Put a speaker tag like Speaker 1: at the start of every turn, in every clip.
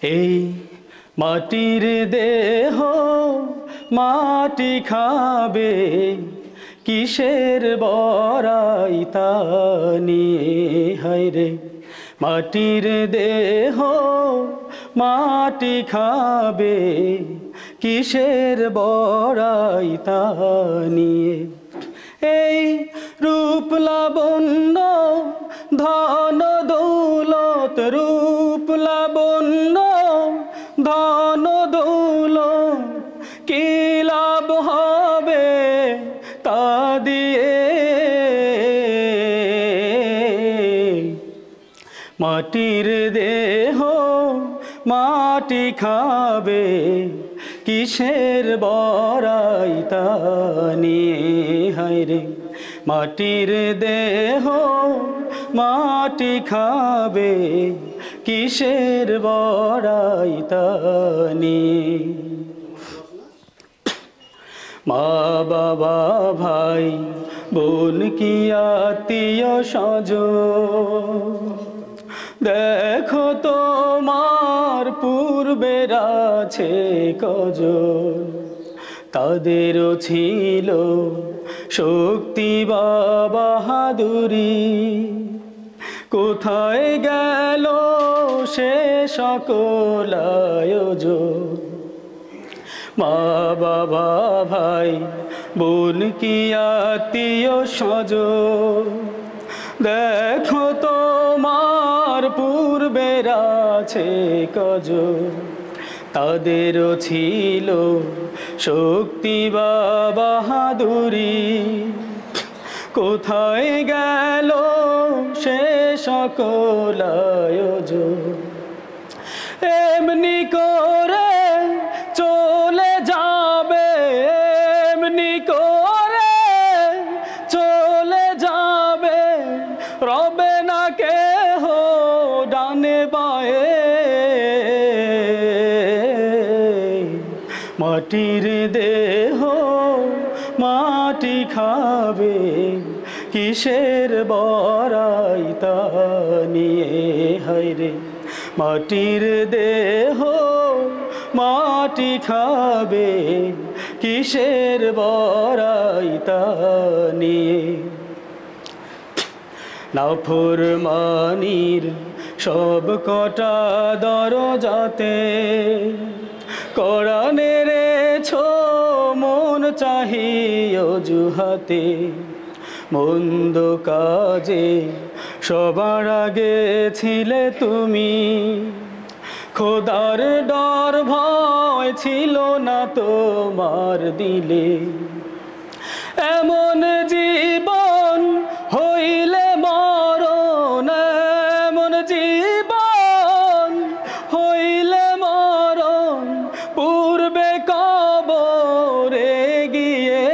Speaker 1: এই মাটির দেহ মাটি খাবে, কিসের বড়াই তা নিয়ে হায়রে। মাটির দেহ মাটি খাবে, কিসের বড়াই তা নিয়ে। এই রূপ লাবণ্য ধন দৌলত, রূপ লাবণ্য ধন দৌলত, কি লাভ হবে তা দিয়ে। মাটির দেহ মাটি খাবে, কিসের বড়াই তা নিয়ে হায়রে। মাটির দেহ মাটি খাবে, কিসের বড়াই তা নিয়ে। মা বাবা ভাই বোন কি আত্মীয় স্বজন, দেখো তোমার পূর্বের আছে কজন। তাদেরও ছিল শক্তি বা বাহাদুরি, কোথায় গেল সে সকল আয়োজন। মা বাবা ভাই বোন কি আত্মীয় স্বজন, দেখো তোমার পূর্বের আছে কজন। তাদেরও ছিল শক্তি বা বাহাদুরি, কোথায় গেল সে সকল আয়োজন। এমনি করে চলে যাবে, এমনি করে চলে যাবে, রবে না কেহ ডানে বায়ে। মাটির দেহ মাটি খাবে, কিসের বড়াই তা নিয়ে হায়রে। মাটির দেহ মাটি খাবে, কিসের বড়াই তা নিয়ে। নাফরমানির সব কটা দরজাতে কোরআনের ছো মন চাহি অজুহাতে। মন্দ কাজে সবার আগে ছিলে তুমি, খোদার ডর ভয় ছিল না তোমার দিলে। এমন জীবন হইলে মরণ, এমন জীবন হইলে মরণ, পূর্বে কবরে গিয়ে।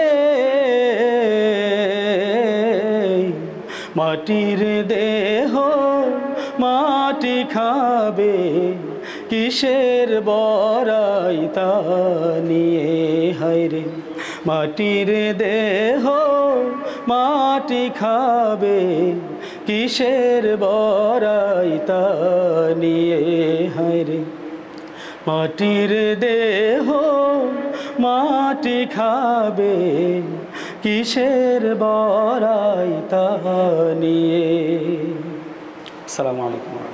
Speaker 1: মাটির দেহ মাটি খাবে, কিসের বড়াই তা নিয়ে হায়রে। মাটির দেহ মাটি খাবে, কিসের বড়াই তা নিয়ে হায়রে। মাটির দেহ মাটি খাবে, কিসের বড়াই তা নিয়ে। আসসালামু আলাইকুম।